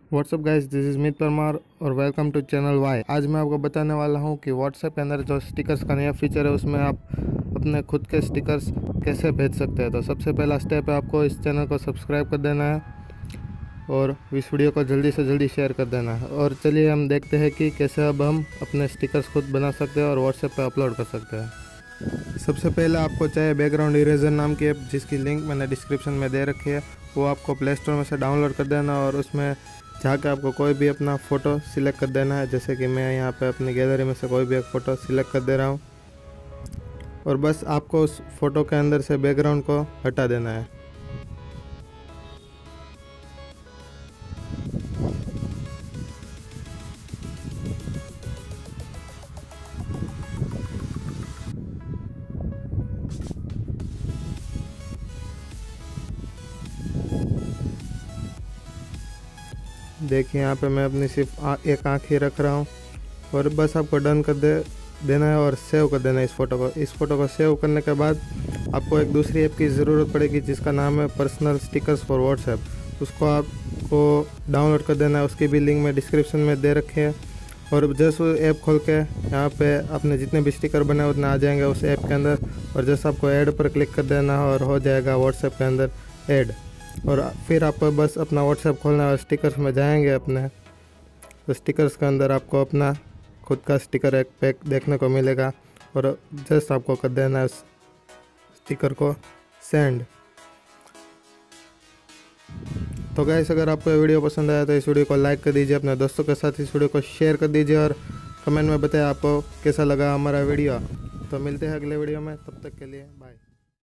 WhatsApp guys, this is Meet Parmar और welcome to channel Y. आज मैं आपको बताने वाला हूं कि व्हाट्सएप के अंदर जो स्टिकर्स का नया फीचर है उसमें आप अपने खुद के स्टिकर्स कैसे भेज सकते हैं। तो सबसे पहला स्टेप है आपको इस चैनल को सब्सक्राइब कर देना है और इस वीडियो को जल्दी से जल्दी शेयर कर देना है। और चलिए हम देखते हैं कि कैसे अब हम अपने स्टिकर्स खुद बना सकते हैं और व्हाट्सएप पर अपलोड कर सकते हैं। सबसे पहले आपको चाहिए बैकग्राउंड इरेजर नाम की ऐप, जिसकी लिंक मैंने डिस्क्रिप्शन में दे रखी है। वो आपको प्ले स्टोर में से डाउनलोड कर देना और उसमें जाकर आपको कोई भी अपना फ़ोटो सिलेक्ट कर देना है। जैसे कि मैं यहाँ पे अपनी गैलरी में से कोई भी एक फ़ोटो सिलेक्ट कर दे रहा हूँ और बस आपको उस फ़ोटो के अंदर से बैकग्राउंड को हटा देना है। देखिए यहाँ पे मैं अपनी सिर्फ एक आँख ही रख रहा हूँ और बस आपको डन कर देना है और सेव कर देना है इस फ़ोटो को सेव करने के बाद आपको एक दूसरी ऐप की ज़रूरत पड़ेगी जिसका नाम है पर्सनल स्टिकर्स फॉर व्हाट्सएप। उसको आपको डाउनलोड कर देना है। उसकी भी लिंक मैं डिस्क्रिप्शन में दे रखी है। और जैसे वो ऐप खोल के यहाँ पे अपने जितने भी स्टिकर बने उतने आ जाएंगे उस ऐप के अंदर। और जैसे आपको ऐड पर क्लिक कर देना है और हो जाएगा व्हाट्सएप के अंदर ऐड। और फिर आपको बस अपना व्हाट्सएप खोलना है और स्टिकर्स में जाएंगे अपने। तो स्टिकर्स के अंदर आपको अपना खुद का स्टिकर एक पैक देखने को मिलेगा और जस्ट आपको कर देना है उस स्टिकर को सेंड। तो गाइस, अगर आपको ये वीडियो पसंद आया तो इस वीडियो को लाइक कर दीजिए, अपने दोस्तों के साथ इस वीडियो को शेयर कर दीजिए और कमेंट में बताएं आपको कैसा लगा हमारा वीडियो। तो मिलते हैं अगले वीडियो में, तब तक के लिए बाय।